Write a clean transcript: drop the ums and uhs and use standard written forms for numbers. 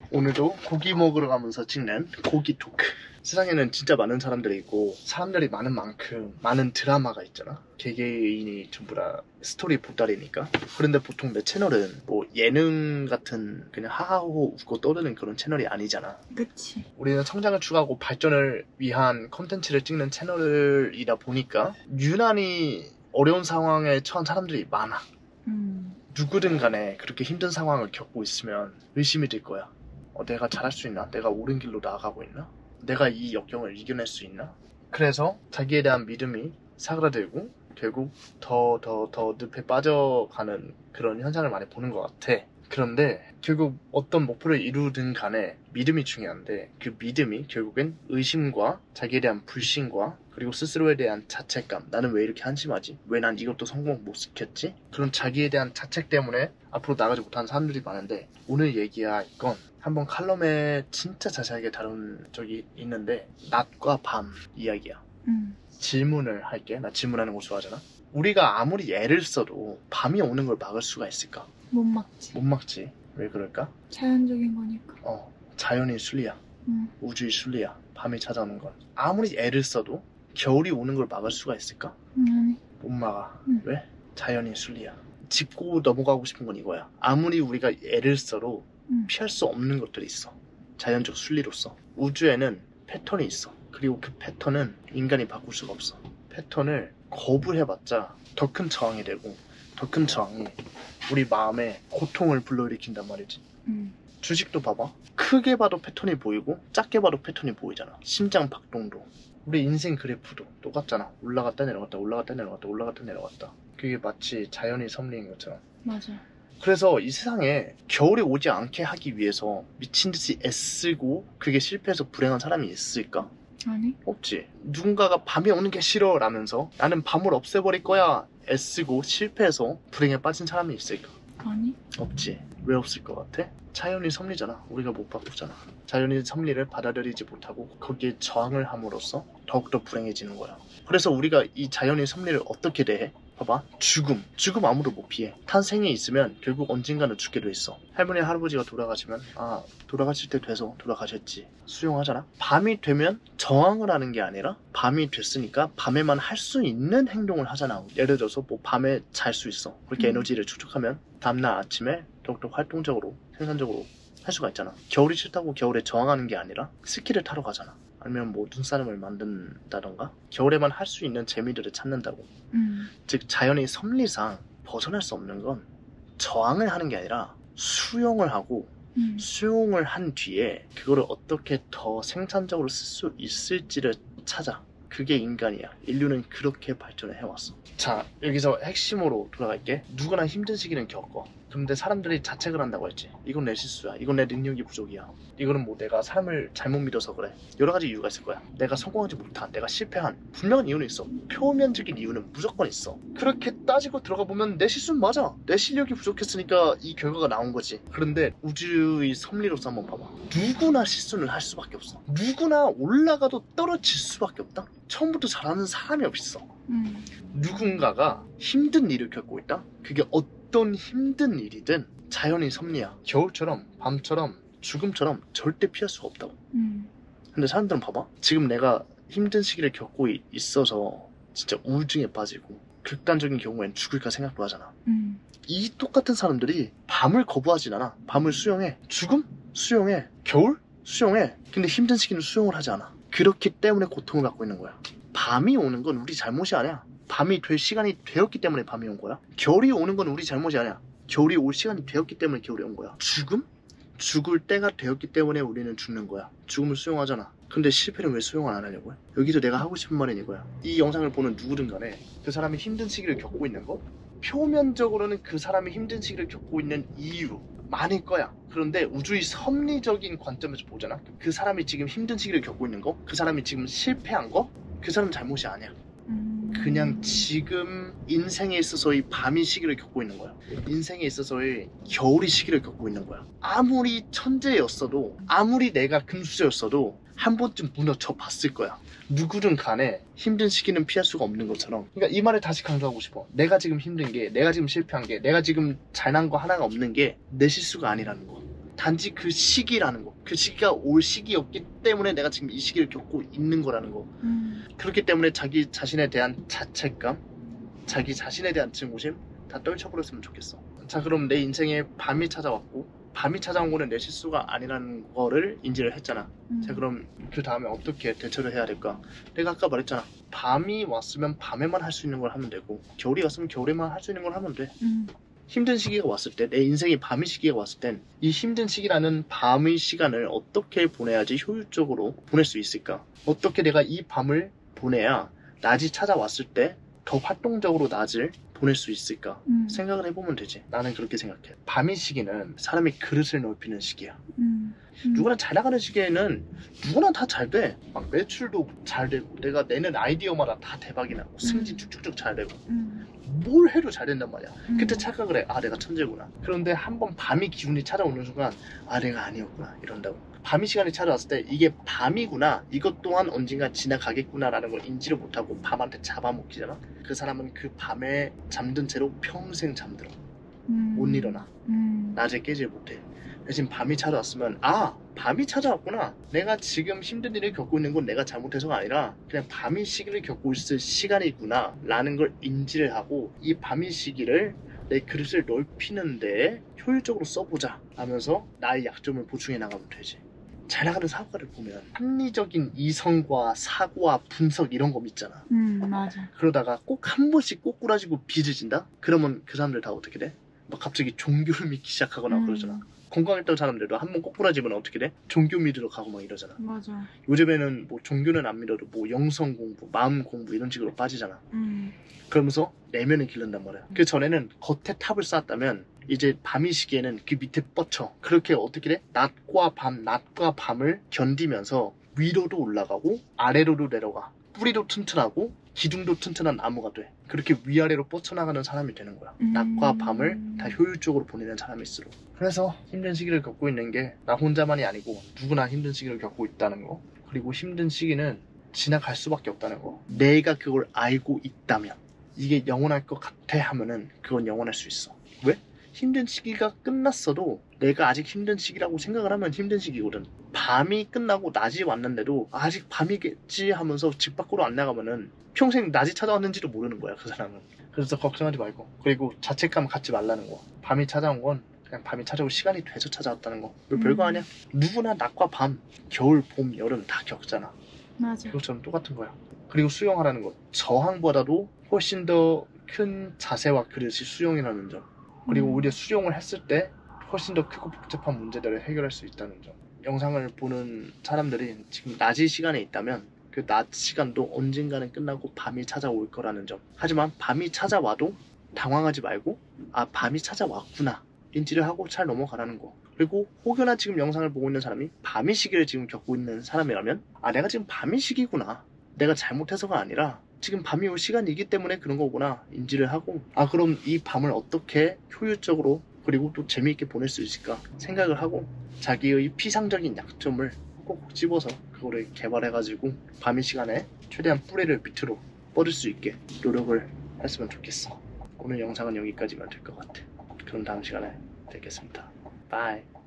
오늘도 고기 먹으러 가면서 찍는 고기 토크. 세상에는 진짜 많은 사람들이 있고 사람들이 많은 만큼 많은 드라마가 있잖아. 개개인이 전부 다 스토리 보따리니까. 그런데 보통 내 채널은 뭐 예능 같은 그냥 하하호호 웃고 떠드는 그런 채널이 아니잖아. 그치. 우리는 성장을 추구하고 발전을 위한 콘텐츠를 찍는 채널이다 보니까 유난히 어려운 상황에 처한 사람들이 많아. 누구든 간에 그렇게 힘든 상황을 겪고 있으면 의심이 들 거야. 내가 잘할 수 있나? 내가 옳은 길로 나아가고 있나? 내가 이 역경을 이겨낼 수 있나? 그래서 자기에 대한 믿음이 사그라들고 결국 더 늪에 빠져가는 그런 현상을 많이 보는 것 같아. 그런데 결국 어떤 목표를 이루든 간에 믿음이 중요한데 그 믿음이 결국엔 의심과 자기에 대한 불신과 그리고 스스로에 대한 자책감. 나는 왜 이렇게 한심하지? 왜 난 이것도 성공 못 시켰지? 그런 자기에 대한 자책 때문에 앞으로 나가지 못하는 사람들이 많은데 오늘 얘기할 건 한번 칼럼에 진짜 자세하게 다룬 적이 있는데 낮과 밤 이야기야. 질문을 할게. 나 질문하는 거 좋아하잖아. 우리가 아무리 애를 써도 밤이 오는 걸 막을 수가 있을까? 못 막지. 못 막지. 왜 그럴까? 자연적인 거니까. 자연의 순리야. 우주의 순리야. 밤이 찾아오는 건. 아무리 애를 써도 겨울이 오는 걸 막을 수가 있을까? 아니. 못 막아. 왜? 자연의 순리야. 짚고 넘어가고 싶은 건 이거야. 아무리 우리가 애를 써도 피할 수 없는 것들이 있어. 자연적 순리로서. 우주에는 패턴이 있어. 그리고 그 패턴은 인간이 바꿀 수가 없어. 패턴을 거부해봤자 더 큰 저항이 되고 더 큰 저항이 우리 마음에 고통을 불러일으킨단 말이지. 주식도 봐봐. 크게 봐도 패턴이 보이고 작게 봐도 패턴이 보이잖아. 심장 박동도. 우리 인생 그래프도 똑같잖아. 올라갔다 내려갔다 올라갔다 내려갔다 올라갔다 내려갔다. 그게 마치 자연의 섭리인 것처럼. 맞아. 그래서 이 세상에 겨울이 오지 않게 하기 위해서 미친듯이 애쓰고 그게 실패해서 불행한 사람이 있을까? 아니. 없지. 누군가가 밤이 오는 게 싫어 라면서 나는 밤을 없애버릴 거야 애쓰고 실패해서 불행에 빠진 사람이 있을까? 아니. 없지. 왜 없을 것 같아? 자연의 섭리잖아. 우리가 못 바꾸잖아. 자연의 섭리를 받아들이지 못하고 거기에 저항을 함으로써 더욱더 불행해지는 거야. 그래서 우리가 이 자연의 섭리를 어떻게 대해? 봐봐. 죽음 아무도 못 피해. 탄생에 있으면 결국 언젠가는 죽게 돼 있어. 할머니 할아버지가 돌아가시면 돌아가실 때 돼서 돌아가셨지. 수용하잖아. 밤이 되면 저항을 하는 게 아니라 밤이 됐으니까 밤에만 할 수 있는 행동을 하잖아. 예를 들어서 뭐 밤에 잘 수 있어. 그렇게 에너지를 축적하면 다음날 아침에 더욱더 활동적으로 생산적으로 할 수가 있잖아. 겨울이 싫다고 겨울에 저항하는 게 아니라 스키를 타러 가잖아. 아니면 뭐 눈사람을 만든다던가 겨울에만 할 수 있는 재미들을 찾는다고. 즉 자연의 섭리상 벗어날 수 없는 건 저항을 하는 게 아니라 수용을 하고 수용을 한 뒤에 그거를 어떻게 더 생산적으로 쓸 수 있을지를 찾아. 그게 인간이야. 인류는 그렇게 발전을 해왔어. 자, 여기서 핵심으로 돌아갈게. 누구나 힘든 시기는 겪어. 그런데 사람들이 자책을 한다고 했지. 이건 내 실수야. 이건 내 능력이 부족이야. 이거는 뭐 내가 사람을 잘못 믿어서 그래. 여러 가지 이유가 있을 거야. 내가 성공하지 못한, 내가 실패한 분명한 이유는 있어. 표면적인 이유는 무조건 있어. 그렇게 따지고 들어가 보면 내 실수는 맞아. 내 실력이 부족했으니까 이 결과가 나온 거지. 그런데 우주의 섭리로서 한번 봐봐. 누구나 실수는 할 수밖에 없어. 누구나 올라가도 떨어질 수밖에 없다. 처음부터 잘하는 사람이 없어. 누군가가 힘든 일을 겪고 있다. 그게 어떤 힘든 일이든 자연의 섭리야. 겨울처럼 밤처럼 죽음처럼 절대 피할 수가 없다고. 근데 사람들은 봐봐. 지금 내가 힘든 시기를 겪고 있어서 진짜 우울증에 빠지고 극단적인 경우엔 죽을까 생각도 하잖아. 이 똑같은 사람들이 밤을 거부하진 않아. 밤을 수용해. 죽음? 수용해. 겨울? 수용해. 근데 힘든 시기는 수용을 하지 않아. 그렇기 때문에 고통을 받고 있는 거야. 밤이 오는 건 우리 잘못이 아니야. 밤이 될 시간이 되었기 때문에 밤이 온 거야. 겨울이 오는 건 우리 잘못이 아니야. 겨울이 올 시간이 되었기 때문에 겨울이 온 거야. 죽음? 죽을 때가 되었기 때문에 우리는 죽는 거야. 죽음을 수용하잖아. 근데 실패는 왜 수용을 안 하냐고 해? 여기서 내가 하고 싶은 말은 이거야. 이 영상을 보는 누구든 간에 그 사람이 힘든 시기를 겪고 있는 거, 표면적으로는 그 사람이 힘든 시기를 겪고 있는 이유 많을 거야. 그런데 우주의 섭리적인 관점에서 보잖아. 그 사람이 지금 힘든 시기를 겪고 있는 거, 그 사람이 지금 실패한 거, 그 사람 잘못이 아니야. 그냥 지금 인생에 있어서의 밤이 시기를 겪고 있는 거야. 인생에 있어서의 겨울이 시기를 겪고 있는 거야. 아무리 천재였어도 아무리 내가 금수저였어도 한 번쯤 무너져 봤을 거야. 누구든 간에 힘든 시기는 피할 수가 없는 것처럼. 그러니까 이 말을 다시 강조하고 싶어. 내가 지금 힘든 게, 내가 지금 실패한 게, 내가 지금 잘난 거 하나가 없는 게 내 실수가 아니라는 거. 단지 그 시기라는 거. 그 시기가 올 시기였기 때문에 내가 지금 이 시기를 겪고 있는 거라는 거. 그렇기 때문에 자기 자신에 대한 자책감, 자기 자신에 대한 증오심 다 떨쳐버렸으면 좋겠어. 자, 그럼 내 인생에 밤이 찾아왔고 밤이 찾아온 거는 내 실수가 아니라는 거를 인지를 했잖아. 자, 그럼 그 다음에 어떻게 대처를 해야 될까? 내가 아까 말했잖아. 밤이 왔으면 밤에만 할 수 있는 걸 하면 되고 겨울이 왔으면 겨울에만 할 수 있는 걸 하면 돼. 힘든 시기가 왔을 때, 내 인생이 밤의 시기가 왔을 땐 이 힘든 시기라는 밤의 시간을 어떻게 보내야지 효율적으로 보낼 수 있을까? 어떻게 내가 이 밤을 보내야 낮이 찾아왔을 때 더 활동적으로 낮을 보낼 수 있을까? 생각을 해보면 되지. 나는 그렇게 생각해. 밤의 시기는 사람이 그릇을 넓히는 시기야. 누구나 잘 나가는 시기에는 누구나 다 잘 돼. 막 매출도 잘 되고 내가 내는 아이디어마다 다 대박이 나고 승진 쭉쭉쭉 잘 되고 뭘 해도 잘 된단 말이야. 그때 착각을 해. 아, 내가 천재구나. 그런데 한번 밤이 기운이 찾아오는 순간 아, 내가 아니었구나 이런다고. 밤이 시간이 찾아왔을 때 이게 밤이구나, 이것 또한 언젠가 지나가겠구나 라는 걸 인지를 못하고 밤한테 잡아먹히잖아. 그 사람은 그 밤에 잠든 채로 평생 잠들어. 못 일어나. 낮에 깨질 못해. 대신 밤이 찾아왔으면 아, 밤이 찾아왔구나. 내가 지금 힘든 일을 겪고 있는 건 내가 잘못해서가 아니라 그냥 밤이 시기를 겪고 있을 시간이구나 라는 걸 인지를 하고 이 밤이 시기를 내 그릇을 넓히는데 효율적으로 써보자 하면서 나의 약점을 보충해 나가면 되지. 잘 나가는 사고가를 보면 합리적인 이성과 사고와 분석 이런 거 믿잖아. 맞아. 그러다가 꼭 한 번씩 꼬꾸라지고 빚어진다? 그러면 그 사람들 다 어떻게 돼? 막 갑자기 종교를 믿기 시작하거나 그러잖아. 건강했던 사람들도 한 번 꼬꾸라지면 어떻게 돼? 종교 믿으러 가고 막 이러잖아. 맞아. 요즘에는 뭐 종교는 안 믿어도 뭐 영성 공부, 마음 공부 이런 식으로 빠지잖아. 그러면서 내면을 기른단 말이야. 그 전에는 겉에 탑을 쌓았다면 이제 밤이 시기에는 그 밑에 뻗쳐. 그렇게 어떻게 돼? 낮과 밤을 견디면서 위로도 올라가고 아래로도 내려가. 뿌리도 튼튼하고 기둥도 튼튼한 나무가 돼. 그렇게 위아래로 뻗쳐나가는 사람이 되는 거야. 낮과 밤을 다 효율적으로 보내는 사람일수록. 그래서 힘든 시기를 겪고 있는 게 나 혼자만이 아니고 누구나 힘든 시기를 겪고 있다는 거. 그리고 힘든 시기는 지나갈 수밖에 없다는 거. 내가 그걸 알고 있다면 이게 영원할 것 같아 하면은 그건 영원할 수 있어. 왜? 힘든 시기가 끝났어도 내가 아직 힘든 시기라고 생각을 하면 힘든 시기거든. 밤이 끝나고 낮이 왔는데도 아직 밤이겠지 하면서 집 밖으로 안 나가면은 평생 낮이 찾아왔는지도 모르는 거야, 그 사람은. 그래서 걱정하지 말고. 그리고 자책감 갖지 말라는 거. 밤이 찾아온 건 그냥 밤이 찾아올 시간이 돼서 찾아왔다는 거. 별거 아니야. 누구나 낮과 밤, 겨울, 봄, 여름 다 겪잖아. 맞아. 그것처럼 똑같은 거야. 그리고 수영하라는 것. 저항보다도 훨씬 더 큰 자세와 그릇이 수영이라는 점. 그리고 오히려 수영을 했을 때 훨씬 더 크고 복잡한 문제들을 해결할 수 있다는 점. 영상을 보는 사람들이 지금 낮이 시간에 있다면 그 낮 시간도 언젠가는 끝나고 밤이 찾아올 거라는 점. 하지만 밤이 찾아와도 당황하지 말고 아, 밤이 찾아왔구나 인지를 하고 잘 넘어가라는 거. 그리고 혹여나 지금 영상을 보고 있는 사람이 밤이 시기를 지금 겪고 있는 사람이라면 아, 내가 지금 밤이 시기구나. 내가 잘못해서가 아니라 지금 밤이 올 시간이기 때문에 그런 거구나 인지를 하고 아, 그럼 이 밤을 어떻게 효율적으로 그리고 또 재미있게 보낼 수 있을까 생각을 하고 자기의 피상적인 약점을 꼭 집어서 그거를 개발해가지고 밤의 시간에 최대한 뿌리를 밑으로 뻗을 수 있게 노력을 했으면 좋겠어. 오늘 영상은 여기까지만 될 것 같아. 그럼 다음 시간에 뵙겠습니다. 바이.